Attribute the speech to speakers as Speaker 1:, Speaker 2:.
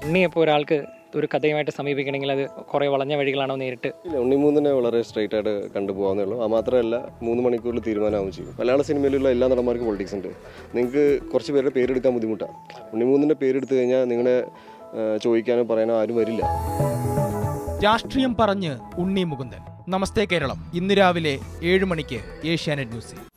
Speaker 1: ഉണ്ണിയപ്പോൾ ഒരാൾക്ക് ഒരു കഥയുമായിട്ട് സമീപിക്കണമെങ്കിൽ അത് കുറേ വളഞ്ഞ വഴികളാണോ നേരിട്ട്?
Speaker 2: ഇല്ല, ഉണ്ണിമൂന്നിനെ വളരെ സ്ട്രൈറ്റ് ആയിട്ട് കണ്ടുപോകാന്നേ ഉള്ളൂ. അത് മാത്രമല്ല 3 മണിക്കൂറിൽ തീരുമാനമാവും ചെയ്യും. മലയാള സിനിമയിലുള്ള എല്ലാ നടന്മാർക്കും പൊളിറ്റിക്സ് ഉണ്ട്. നിങ്ങൾക്ക് കുറച്ച് പേരുടെ പേരെടുക്കാൻ ബുദ്ധിമുട്ടാണ്. ഉണ്ണിമൂന്നിൻ്റെ പേരെടുത്തു കഴിഞ്ഞാൽ നിങ്ങളെ ചോദിക്കാനോ പറയാനോ ആരും വരില്ല.
Speaker 3: രാഷ്ട്രീയം പറഞ്ഞ് ഉണ്ണി മുകുന്ദൻ. നമസ്തേ കേരളം ഇന്ന് രാവിലെ 7 മണിക്ക് ഏഷ്യാനെറ്റ് ന്യൂസിൽ.